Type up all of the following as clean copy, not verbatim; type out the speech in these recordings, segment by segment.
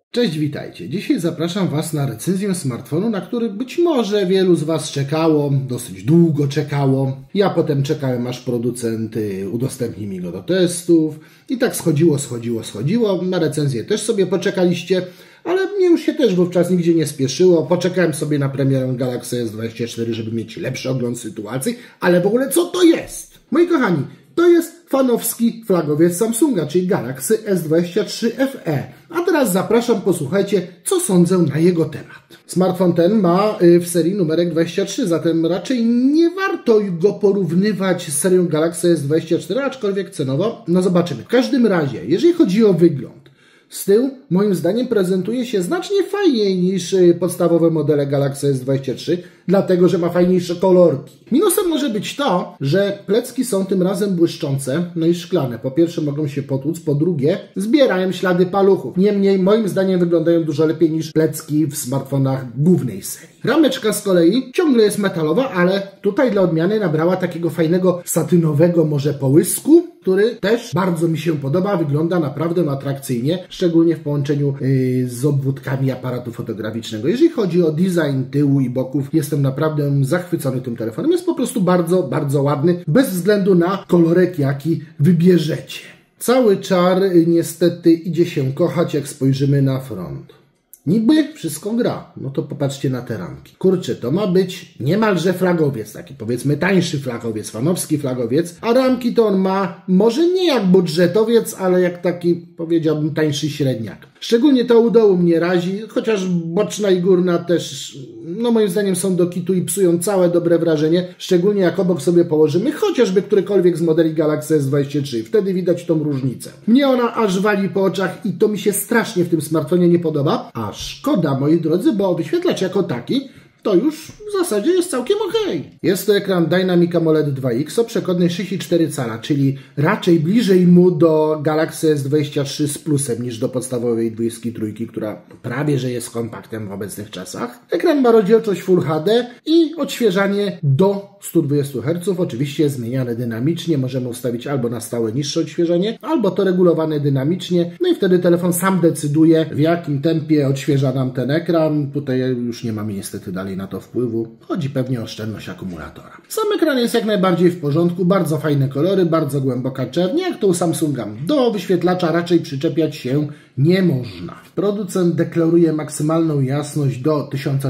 Cześć, witajcie. Dzisiaj zapraszam Was na recenzję smartfonu, na który być może wielu z Was czekało, dosyć długo czekało. Ja potem czekałem, aż producent udostępni mi go do testów. I tak schodziło. Na recenzję też sobie poczekaliście, ale mnie już się też wówczas nigdzie nie spieszyło. Poczekałem sobie na premierę Galaxy S24, żeby mieć lepszy ogląd sytuacji. Ale w ogóle co to jest? Moi kochani, to jest fanowski flagowiec Samsunga, czyli Galaxy S23 FE. A teraz zapraszam, posłuchajcie, co sądzę na jego temat. Smartfon ten ma w serii numerek 23, zatem raczej nie warto go porównywać z serią Galaxy S24, aczkolwiek cenowo, no zobaczymy. W każdym razie, jeżeli chodzi o wygląd, z tyłu, moim zdaniem, prezentuje się znacznie fajniej niż podstawowe modele Galaxy S23, dlatego, że ma fajniejsze kolorki. Minusem może być to, że plecki są tym razem błyszczące, no i szklane. Po pierwsze mogą się potłuc, po drugie zbierają ślady paluchów. Niemniej, moim zdaniem, wyglądają dużo lepiej niż plecki w smartfonach głównej serii. Rameczka z kolei ciągle jest metalowa, ale tutaj dla odmiany nabrała takiego fajnego satynowego może połysku, który też bardzo mi się podoba, wygląda naprawdę atrakcyjnie, szczególnie w połączeniu z obwódkami aparatu fotograficznego. Jeżeli chodzi o design tyłu i boków, jestem naprawdę zachwycony tym telefonem. Jest po prostu bardzo, bardzo ładny, bez względu na kolorek, jaki wybierzecie. Cały czar niestety idzie się kochać, jak spojrzymy na front. Niby wszystko gra, no to popatrzcie na te ramki. Kurczę, to ma być niemalże flagowiec, taki powiedzmy tańszy flagowiec, fanowski flagowiec, a ramki to on ma może nie jak budżetowiec, ale jak taki, powiedziałbym, tańszy średniak. Szczególnie to u dołu mnie razi, chociaż boczna i górna też, no moim zdaniem są do kitu i psują całe dobre wrażenie, szczególnie jak obok sobie położymy chociażby którykolwiek z modeli Galaxy S23. Wtedy widać tą różnicę. Mnie ona aż wali po oczach i to mi się strasznie w tym smartfonie nie podoba, a szkoda, moi drodzy, bo wyświetlacz jako taki to już w zasadzie jest całkiem ok. Jest to ekran Dynamic AMOLED 2X o przekodnej 6,4 cala, czyli raczej bliżej mu do Galaxy S23 z plusem niż do podstawowej 23, która prawie że jest kompaktem w obecnych czasach. Ekran ma rozdzielczość Full HD i odświeżanie do 120 Hz, oczywiście zmieniane dynamicznie. Możemy ustawić albo na stałe niższe odświeżanie, albo to regulowane dynamicznie. No i wtedy telefon sam decyduje, w jakim tempie odświeża nam ten ekran. Tutaj już nie mamy niestety dalej na to wpływu. Chodzi pewnie o oszczędność akumulatora. Sam ekran jest jak najbardziej w porządku, bardzo fajne kolory, bardzo głęboka czerń, jak to u Samsunga. Do wyświetlacza raczej przyczepiać się nie można. Producent deklaruje maksymalną jasność do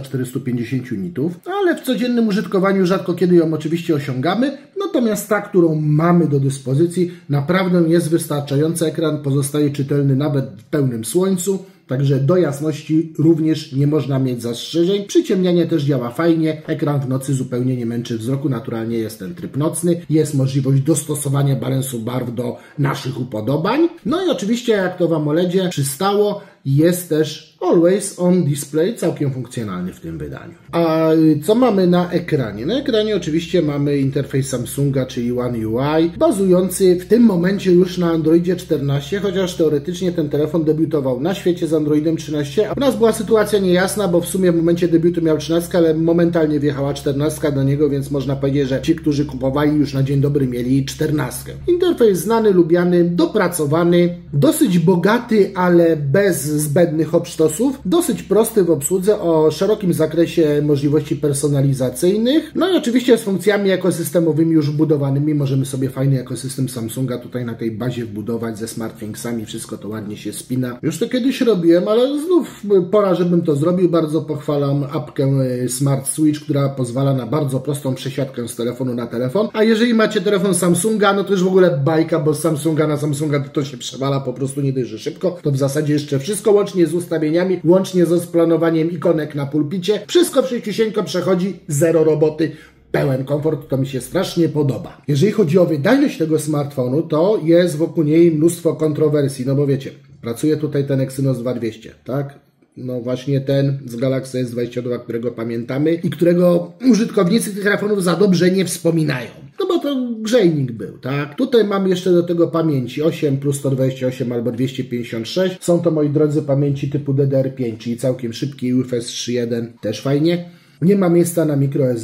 1450 nitów, ale w codziennym użytkowaniu rzadko kiedy ją oczywiście osiągamy, natomiast ta, którą mamy do dyspozycji, naprawdę jest wystarczająca. Ekran pozostaje czytelny nawet w pełnym słońcu, także do jasności również nie można mieć zastrzeżeń. Przyciemnianie też działa fajnie. Ekran w nocy zupełnie nie męczy wzroku. Naturalnie jest ten tryb nocny. Jest możliwość dostosowania balansu barw do naszych upodobań. No i oczywiście, jak to w AMOLEDzie przystało, jest też Always On Display, całkiem funkcjonalny w tym wydaniu. A co mamy na ekranie? Na ekranie oczywiście mamy interfejs Samsunga, czyli One UI, bazujący w tym momencie już na Androidzie 14, chociaż teoretycznie ten telefon debiutował na świecie z Androidem 13. A u nas była sytuacja niejasna, bo w sumie w momencie debiutu miał 13, ale momentalnie wjechała 14 do niego, więc można powiedzieć, że ci, którzy kupowali już na dzień dobry, mieli 14. Interfejs znany, lubiany, dopracowany, dosyć bogaty, ale bez zbędnych obsztosów, dosyć prosty w obsłudze, o szerokim zakresie możliwości personalizacyjnych, no i oczywiście z funkcjami ekosystemowymi już wbudowanymi. Możemy sobie fajny ekosystem Samsunga tutaj na tej bazie wbudować ze SmartThingsami, wszystko to ładnie się spina. Już to kiedyś robiłem, ale znów pora, żebym to zrobił. Bardzo pochwalam apkę Smart Switch, która pozwala na bardzo prostą przesiadkę z telefonu na telefon, a jeżeli macie telefon Samsunga, no to już w ogóle bajka, bo z Samsunga na Samsunga to się przewala po prostu nie dość, że szybko, to w zasadzie jeszcze wszystko łącznie z ustawieniami, łącznie z planowaniem ikonek na pulpicie, wszystko wszyściusieńko przechodzi, zero roboty, pełen komfort, to mi się strasznie podoba. Jeżeli chodzi o wydajność tego smartfonu, to jest wokół niej mnóstwo kontrowersji, no bo wiecie, pracuje tutaj ten Exynos 2200, tak? No właśnie ten z Galaxy S22, którego pamiętamy i którego użytkownicy tych telefonów za dobrze nie wspominają. No bo to grzejnik był, tak? Tutaj mam jeszcze do tego pamięci 8 plus 128 albo 256. Są to, moi drodzy, pamięci typu DDR5, czyli całkiem szybki UFS 3.1, też fajnie. Nie ma miejsca na microSD.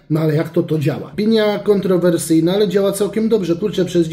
No ale jak to działa? Opinia kontrowersyjna, ale działa całkiem dobrze. Kurczę, przez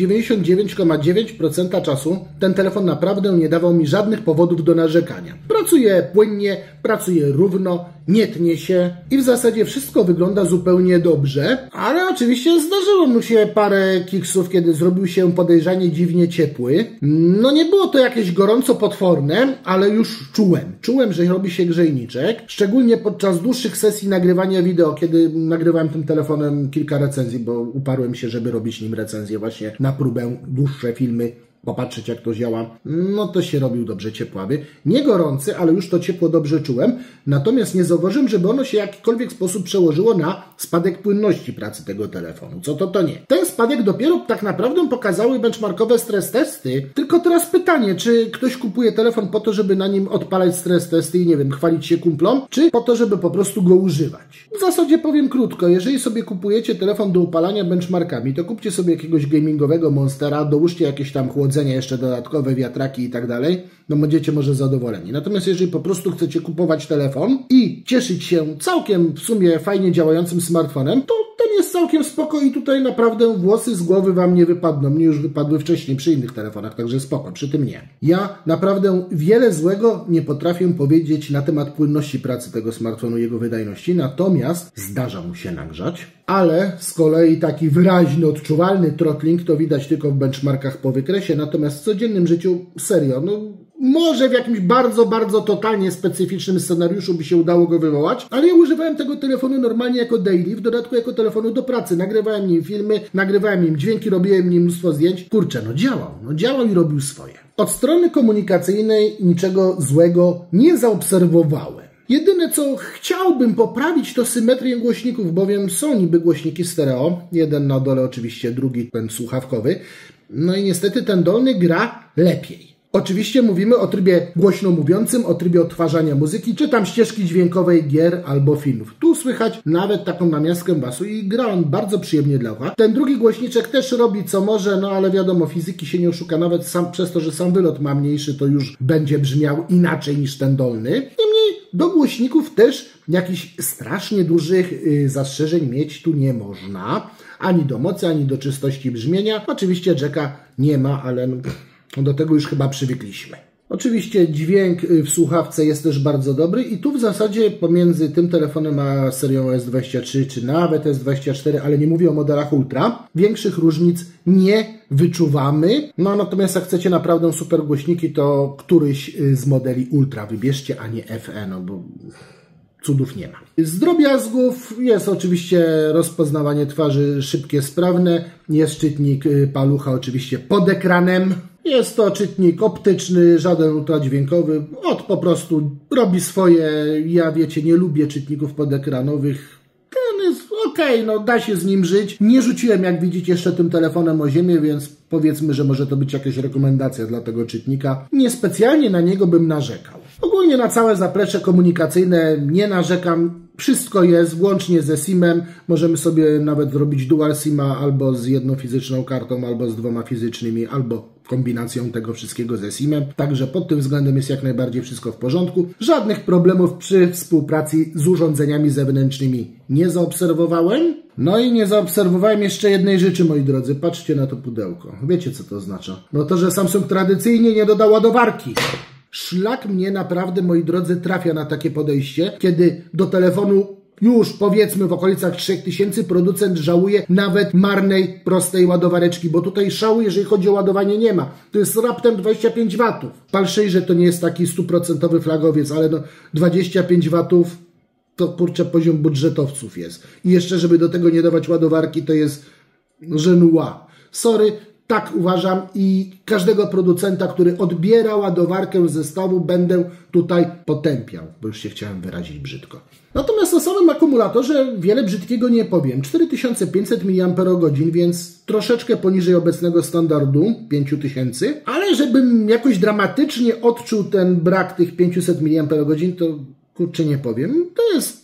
99,9% czasu ten telefon naprawdę nie dawał mi żadnych powodów do narzekania. Pracuje płynnie, pracuje równo, nie tnie się i w zasadzie wszystko wygląda zupełnie dobrze, ale oczywiście zdarzyło mu się parę kiksów, kiedy zrobił się podejrzanie dziwnie ciepły. No nie było to jakieś gorąco potworne, ale już czułem, że robi się grzejniczek, szczególnie podczas dłuższych sesji nagrywania wideo, kiedy nagrywałem tym telefonem kilka recenzji, bo uparłem się, żeby robić nim recenzję właśnie na próbę, dłuższe filmy, popatrzeć jak to działa, no to się robił dobrze ciepławy. Nie gorący, ale już to ciepło dobrze czułem, natomiast nie zauważyłem, żeby ono się w jakikolwiek sposób przełożyło na spadek płynności pracy tego telefonu. Co to nie. Ten spadek dopiero tak naprawdę pokazały benchmarkowe stres testy, tylko teraz pytanie, czy ktoś kupuje telefon po to, żeby na nim odpalać stres testy i nie wiem, chwalić się kumplom, czy po to, żeby po prostu go używać. W zasadzie powiem krótko, jeżeli sobie kupujecie telefon do upalania benchmarkami, to kupcie sobie jakiegoś gamingowego monstera, dołóżcie jakieś tam chłodzenie, jeszcze dodatkowe wiatraki i tak dalej, no będziecie może zadowoleni. Natomiast jeżeli po prostu chcecie kupować telefon i cieszyć się całkiem w sumie fajnie działającym smartfonem, to ten jest całkiem spoko i tutaj naprawdę włosy z głowy wam nie wypadną. Mnie już wypadły wcześniej przy innych telefonach, także spoko, przy tym nie. Ja naprawdę wiele złego nie potrafię powiedzieć na temat płynności pracy tego smartfonu, jego wydajności, natomiast zdarza mu się nagrzać, ale z kolei taki wyraźny, odczuwalny throttling to widać tylko w benchmarkach po wykresie, natomiast w codziennym życiu serio, no może w jakimś bardzo, bardzo totalnie specyficznym scenariuszu by się udało go wywołać, ale ja używałem tego telefonu normalnie jako daily, w dodatku jako telefonu do pracy. Nagrywałem nim filmy, nagrywałem nim dźwięki, robiłem nim mnóstwo zdjęć. Kurczę, działał i robił swoje. Od strony komunikacyjnej niczego złego nie zaobserwowałem. Jedyne co chciałbym poprawić to symetrię głośników, bowiem są niby głośniki stereo, jeden na dole oczywiście, drugi ten słuchawkowy, no i niestety ten dolny gra lepiej. Oczywiście mówimy o trybie głośno mówiącym, o trybie odtwarzania muzyki, czy tam ścieżki dźwiękowej gier albo filmów. Tu słychać nawet taką namiastkę basu i gra on bardzo przyjemnie dla ucha. Ten drugi głośniczek też robi co może, no ale wiadomo, fizyki się nie oszuka, nawet sam przez to, że sam wylot ma mniejszy, to już będzie brzmiał inaczej niż ten dolny. Niemniej do głośników też jakichś strasznie dużych zastrzeżeń mieć tu nie można. Ani do mocy, ani do czystości brzmienia. Oczywiście jacka nie ma, ale do tego już chyba przywykliśmy. Oczywiście dźwięk w słuchawce jest też bardzo dobry i tu w zasadzie pomiędzy tym telefonem a serią S23 czy nawet S24, ale nie mówię o modelach Ultra, większych różnic nie wyczuwamy. No natomiast jak chcecie naprawdę super głośniki, to któryś z modeli Ultra wybierzcie, a nie FE, no bo cudów nie ma. Z drobiazgów jest oczywiście rozpoznawanie twarzy szybkie, sprawne. Jest czytnik palucha oczywiście pod ekranem. Jest to czytnik optyczny, żaden ultradźwiękowy. Po prostu robi swoje. Ja wiecie, nie lubię czytników podekranowych. Ten jest okej, no da się z nim żyć. Nie rzuciłem, jak widzicie, jeszcze tym telefonem o ziemię, więc powiedzmy, że może to być jakaś rekomendacja dla tego czytnika. Niespecjalnie na niego bym narzekał. Ogólnie na całe zaplecze komunikacyjne nie narzekam. Wszystko jest, włącznie ze SIM-em. Możemy sobie nawet zrobić dual SIM-a albo z jedną fizyczną kartą, albo z dwoma fizycznymi, albo kombinacją tego wszystkiego ze SIM-em. Także pod tym względem jest jak najbardziej wszystko w porządku. Żadnych problemów przy współpracy z urządzeniami zewnętrznymi nie zaobserwowałem. No i nie zaobserwowałem jeszcze jednej rzeczy, moi drodzy. Patrzcie na to pudełko. Wiecie, co to oznacza? No to, że Samsung tradycyjnie nie dodał ładowarki. Szlak mnie naprawdę, moi drodzy, trafia na takie podejście, kiedy do telefonu już powiedzmy w okolicach 3000 producent żałuje nawet marnej, prostej ładowareczki, bo tutaj szału, jeżeli chodzi o ładowanie, nie ma. To jest raptem 25 W. Pal 6, że to nie jest taki 100% flagowiec, ale no 25 W to kurczę poziom budżetowców jest. I jeszcze, żeby do tego nie dawać ładowarki, to jest żenua. Sorry, tak uważam i każdego producenta, który odbiera ładowarkę z zestawu, będę tutaj potępiał, bo już się chciałem wyrazić brzydko. Natomiast o samym akumulatorze wiele brzydkiego nie powiem. 4500 mAh, więc troszeczkę poniżej obecnego standardu 5000, ale żebym jakoś dramatycznie odczuł ten brak tych 500 mAh, to kurczę nie powiem. To jest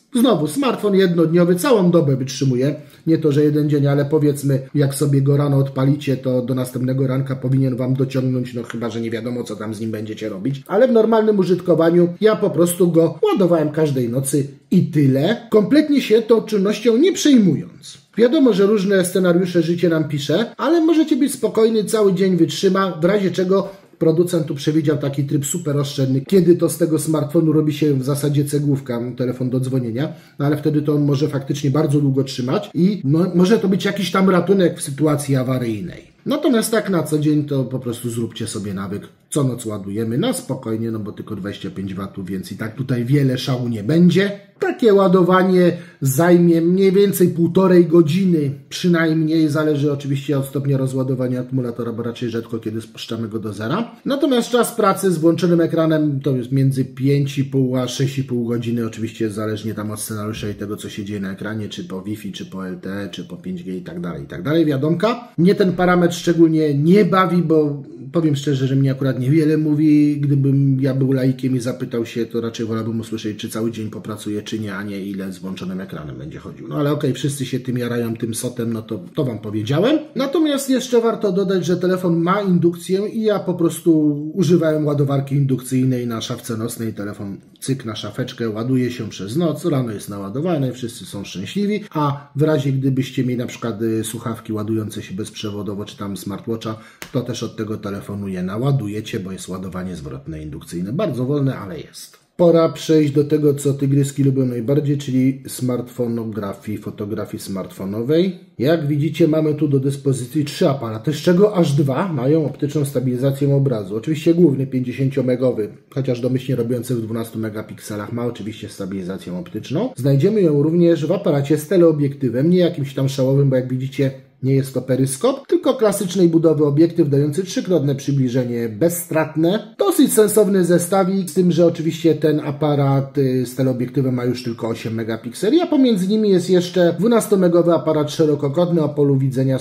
Znowu, smartfon jednodniowy całą dobę wytrzymuje. Nie to, że jeden dzień, ale powiedzmy, jak sobie go rano odpalicie, to do następnego ranka powinien Wam dociągnąć, no chyba, że nie wiadomo, co tam z nim będziecie robić. Ale w normalnym użytkowaniu ja po prostu go ładowałem każdej nocy i tyle, kompletnie się tą czynnością nie przejmując. Wiadomo, że różne scenariusze życie nam pisze, ale możecie być spokojni, cały dzień wytrzyma, w razie czego producent tu przewidział taki tryb super oszczędny, kiedy to z tego smartfonu robi się w zasadzie cegłówka, telefon do dzwonienia, no ale wtedy to on może faktycznie bardzo długo trzymać i może to być jakiś tam ratunek w sytuacji awaryjnej. Natomiast tak na co dzień to po prostu zróbcie sobie nawyk, co noc ładujemy na spokojnie, no bo tylko 25 W, więc i tak tutaj wiele szału nie będzie. Takie ładowanie zajmie mniej więcej 1,5 godziny, przynajmniej, zależy oczywiście od stopnia rozładowania akumulatora, bo raczej rzadko kiedy spuszczamy go do zera. Natomiast czas pracy z włączonym ekranem to jest między 5,5 a 6,5 godziny, oczywiście zależnie tam od scenariusza i tego, co się dzieje na ekranie, czy po Wi-Fi, czy po LTE, czy po 5G i tak dalej, wiadomka. Mnie ten parametr szczególnie nie bawi, bo powiem szczerze, że mnie akurat niewiele mówi. Gdybym ja był laikiem i zapytał się, to raczej wolałbym usłyszeć, czy cały dzień popracuje, czy nie, a nie ile z włączonym ekranem będzie chodził. No ale okej, wszyscy się tym jarają, tym sotem, no to Wam powiedziałem. Natomiast jeszcze warto dodać, że telefon ma indukcję i ja po prostu używałem ładowarki indukcyjnej na szafce nocnej. Telefon cyk na szafeczkę, ładuje się przez noc, rano jest naładowany, wszyscy są szczęśliwi, a w razie gdybyście mieli na przykład słuchawki ładujące się bezprzewodowo, czy tam smartwatcha, to też od tego telefonu je naładujecie, bo jest ładowanie zwrotne indukcyjne. Bardzo wolne, ale jest. Pora przejść do tego, co tygryski lubią najbardziej, czyli smartfonografii, fotografii smartfonowej. Jak widzicie, mamy tu do dyspozycji 3 aparaty, z czego aż 2 mają optyczną stabilizację obrazu. Oczywiście główny 50-megowy, chociaż domyślnie robiący w 12 megapikselach, ma oczywiście stabilizację optyczną. Znajdziemy ją również w aparacie z teleobiektywem, nie jakimś tam szałowym, bo jak widzicie, nie jest to peryskop, tylko klasycznej budowy obiektyw dający trzykrotne przybliżenie bezstratne. Dosyć sensowny zestawik, z tym, że oczywiście ten aparat z teleobiektywem ma już tylko 8 megapikseli, a pomiędzy nimi jest jeszcze 12-megowy aparat szerokokątny o polu widzenia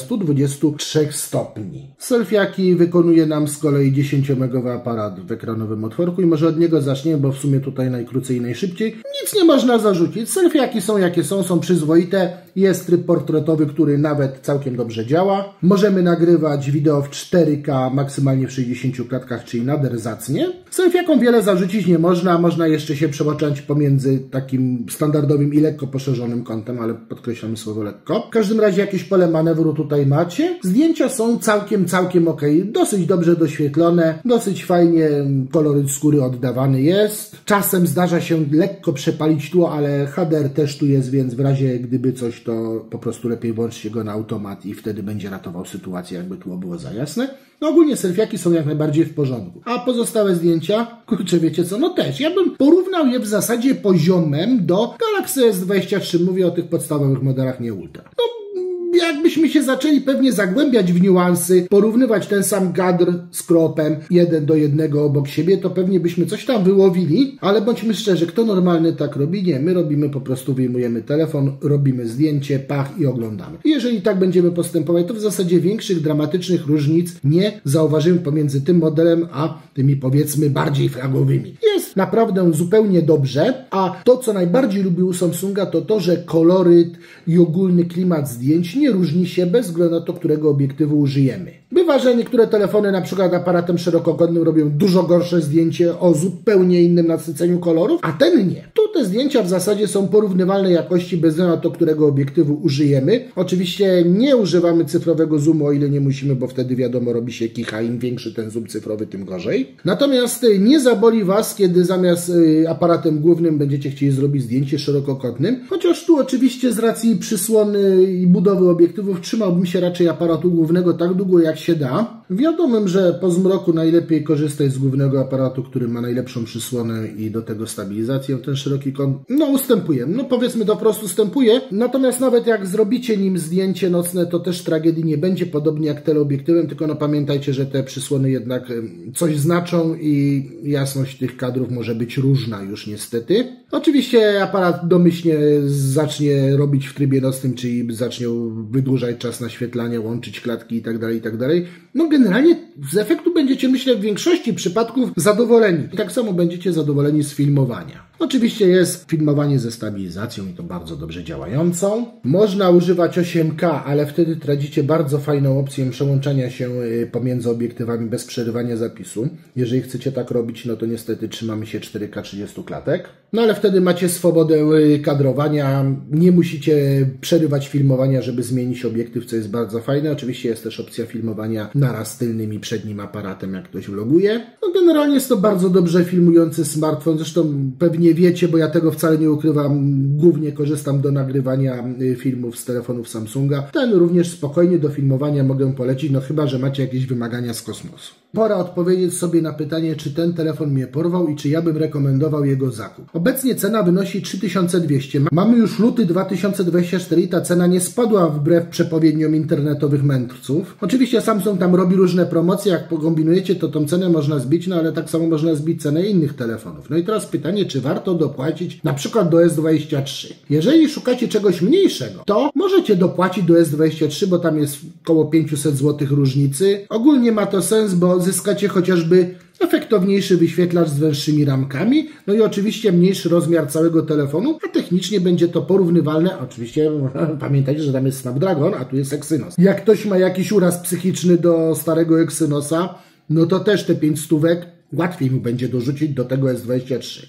123 stopni. Selfiaki wykonuje nam z kolei 10-megowy aparat w ekranowym otworku i może od niego zaczniemy, bo w sumie tutaj najkrócej i najszybciej. Nic nie można zarzucić. Selfiaki są jakie są przyzwoite. Jest tryb portretowy, który nawet całkiem dobrze działa. Możemy nagrywać wideo w 4K, maksymalnie w 60 klatkach, czyli nader zacnie. Selfiakom wiele zarzucić nie można. Można jeszcze się przełączać pomiędzy takim standardowym i lekko poszerzonym kątem, ale podkreślamy słowo lekko. W każdym razie jakieś pole manewru tutaj macie. Zdjęcia są całkiem ok. Dosyć dobrze doświetlone. Dosyć fajnie koloryt skóry oddawany jest. Czasem zdarza się lekko przepalić tło, ale HDR też tu jest, więc w razie gdyby coś, to po prostu lepiej włączcie go na automat i wtedy będzie ratował sytuację, jakby tło było za jasne. No ogólnie selfiaki są jak najbardziej w porządku. A pozostałe zdjęcia, kurczę, wiecie co, no też. Ja bym porównał je w zasadzie poziomem do Galaxy S23, mówię o tych podstawowych modelach, nie Ultra. No, jakbyśmy się zaczęli pewnie zagłębiać w niuansy, porównywać ten sam kadr z kropem 1:1 obok siebie, to pewnie byśmy coś tam wyłowili, ale bądźmy szczerzy, kto normalny tak robi? Nie, my robimy po prostu, wyjmujemy telefon, robimy zdjęcie, pach i oglądamy. I jeżeli tak będziemy postępować, to w zasadzie większych dramatycznych różnic nie zauważymy pomiędzy tym modelem, a tymi powiedzmy bardziej flagowymi. Jest naprawdę zupełnie dobrze, a to co najbardziej lubię u Samsunga to to, że koloryt i ogólny klimat zdjęć nie różni się bez względu na to, którego obiektywu użyjemy. Bywa, że niektóre telefony na przykład aparatem szerokokątnym robią dużo gorsze zdjęcie o zupełnie innym nasyceniu kolorów, a ten nie. Tu te zdjęcia w zasadzie są porównywalnej jakości bez względu na to, którego obiektywu użyjemy. Oczywiście nie używamy cyfrowego zoomu, o ile nie musimy, bo wtedy wiadomo robi się kicha, im większy ten zoom cyfrowy, tym gorzej. Natomiast nie zaboli Was, kiedy zamiast aparatem głównym będziecie chcieli zrobić zdjęcie szerokokątnym, chociaż tu oczywiście z racji przysłony i budowy obiektywów trzymałbym się raczej aparatu głównego tak długo jak się da. Wiadomym, że po zmroku najlepiej korzystać z głównego aparatu, który ma najlepszą przysłonę i do tego stabilizację. Ten szeroki kąt, no ustępuje. No powiedzmy to po prostu ustępuje. Natomiast nawet jak zrobicie nim zdjęcie nocne, to też tragedii nie będzie, podobnie jak teleobiektywem, tylko no pamiętajcie, że te przysłony jednak coś znaczą i jasność tych kadrów może być różna już niestety. Oczywiście aparat domyślnie zacznie robić w trybie nocnym, czyli zacznie wydłużać czas naświetlania, łączyć klatki itd. No generalnie z efektu będziecie, myślę, w większości przypadków zadowoleni. I tak samo będziecie zadowoleni z filmowania. Oczywiście jest filmowanie ze stabilizacją i to bardzo dobrze działającą. Można używać 8K, ale wtedy tracicie bardzo fajną opcję przełączania się pomiędzy obiektywami bez przerywania zapisu. Jeżeli chcecie tak robić, no to niestety trzymamy się 4K 30 klatek. No ale wtedy macie swobodę kadrowania, nie musicie przerywać filmowania, żeby zmienić obiektyw, co jest bardzo fajne. Oczywiście jest też opcja filmowania naraz tylnym i przednim aparatem, jak ktoś vloguje. No generalnie jest to bardzo dobrze filmujący smartfon, zresztą pewnie wiecie, bo ja tego wcale nie ukrywam, głównie korzystam do nagrywania filmów z telefonów Samsunga. Ten również spokojnie do filmowania mogę polecić, no chyba że macie jakieś wymagania z kosmosu. Pora odpowiedzieć sobie na pytanie, czy ten telefon mnie porwał i czy ja bym rekomendował jego zakup. Obecnie cena wynosi 3200. Mamy już luty 2024 i ta cena nie spadła wbrew przepowiedniom internetowych mędrców. Oczywiście Samsung tam robi różne promocje, jak pokombinujecie, to tą cenę można zbić, no ale tak samo można zbić cenę innych telefonów. No i teraz pytanie, czy warto dopłacić na przykład do S23. Jeżeli szukacie czegoś mniejszego, to możecie dopłacić do S23, bo tam jest około 500 zł różnicy. Ogólnie ma to sens, bo zyskacie chociażby efektowniejszy wyświetlacz z węższymi ramkami, no i oczywiście mniejszy rozmiar całego telefonu, a technicznie będzie to porównywalne. Oczywiście pamiętajcie, że tam jest Snapdragon, a tu jest Exynos. Jak ktoś ma jakiś uraz psychiczny do starego Exynosa, no to też te 5 stówek łatwiej mu będzie dorzucić do tego S23.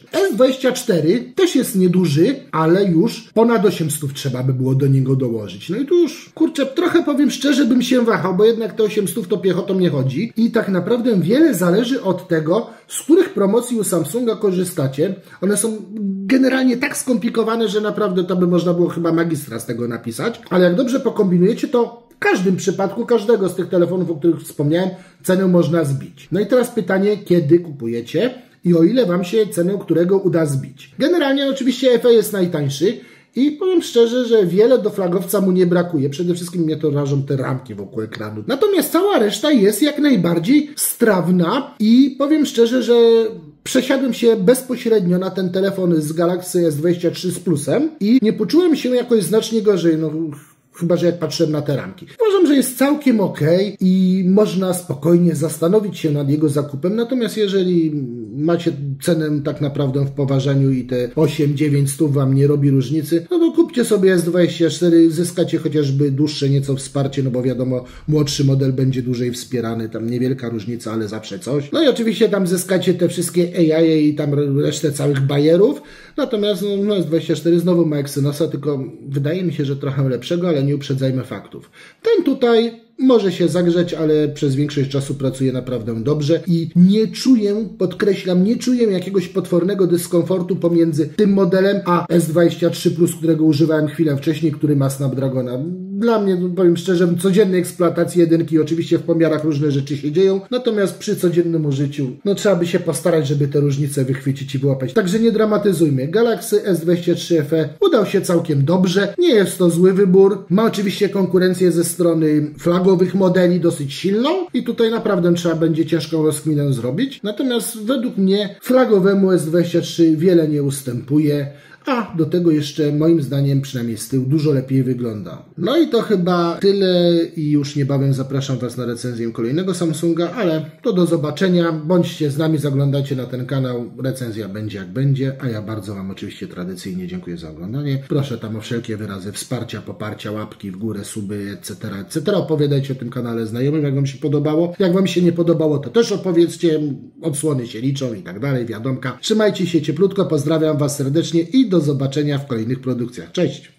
S24 też jest nieduży, ale już ponad 800 trzeba by było do niego dołożyć. No i tu już, kurczę, trochę powiem szczerze, bym się wahał, bo jednak te 800 to piechotą nie chodzi. I tak naprawdę wiele zależy od tego, z których promocji u Samsunga korzystacie. One są generalnie tak skomplikowane, że naprawdę to by można było chyba magistra z tego napisać. Ale jak dobrze pokombinujecie, to w każdym przypadku, każdego z tych telefonów, o których wspomniałem, cenę można zbić. No i teraz pytanie, kiedy kupujecie i o ile Wam się cenę którego uda zbić. Generalnie oczywiście FE jest najtańszy i powiem szczerze, że wiele do flagowca mu nie brakuje. Przede wszystkim mnie to rażą te ramki wokół ekranu. Natomiast cała reszta jest jak najbardziej strawna i powiem szczerze, że przesiadłem się bezpośrednio na ten telefon z Galaxy S23 z plusem i nie poczułem się jakoś znacznie gorzej. No, chyba że jak patrzyłem na te ramki. Uważam, że jest całkiem ok i można spokojnie zastanowić się nad jego zakupem. Natomiast jeżeli macie cenę tak naprawdę w poważaniu i te 8-900 Wam nie robi różnicy, no to kupcie sobie S24, zyskacie chociażby dłuższe nieco wsparcie, no bo wiadomo, młodszy model będzie dłużej wspierany, tam niewielka różnica, ale zawsze coś. No i oczywiście tam zyskacie te wszystkie AI i tam resztę całych bajerów. Natomiast no, S24 znowu ma Exynosa, tylko wydaje mi się, że trochę lepszego, ale nie uprzedzajmy faktów. Ten tutaj może się zagrzeć, ale przez większość czasu pracuje naprawdę dobrze i nie czuję, podkreślam, nie czuję jakiegoś potwornego dyskomfortu pomiędzy tym modelem a S23 Plus, którego używałem chwilę wcześniej, który ma Snapdragona. Dla mnie, powiem szczerze, w codziennej eksploatacji jedynki oczywiście w pomiarach różne rzeczy się dzieją, natomiast przy codziennym użyciu no trzeba by się postarać, żeby te różnice wychwycić i wyłapać. Także nie dramatyzujmy. Galaxy S23 FE udał się całkiem dobrze. Nie jest to zły wybór. Ma oczywiście konkurencję ze strony flagowych modeli dosyć silną i tutaj naprawdę trzeba będzie ciężką rozkminę zrobić. Natomiast według mnie flagowemu S23 wiele nie ustępuje. A do tego jeszcze moim zdaniem przynajmniej z tyłu dużo lepiej wygląda. No i to chyba tyle i już niebawem zapraszam Was na recenzję kolejnego Samsunga, ale to do zobaczenia. Bądźcie z nami, zaglądajcie na ten kanał. Recenzja będzie jak będzie, a ja bardzo Wam oczywiście tradycyjnie dziękuję za oglądanie. Proszę tam o wszelkie wyrazy wsparcia, poparcia, łapki w górę, suby, etc., etc. Opowiadajcie o tym kanale znajomym, jak Wam się podobało. Jak Wam się nie podobało, to też opowiedzcie. Odsłony się liczą i tak dalej, wiadomka. Trzymajcie się cieplutko, pozdrawiam Was serdecznie i do zobaczenia w kolejnych produkcjach. Cześć!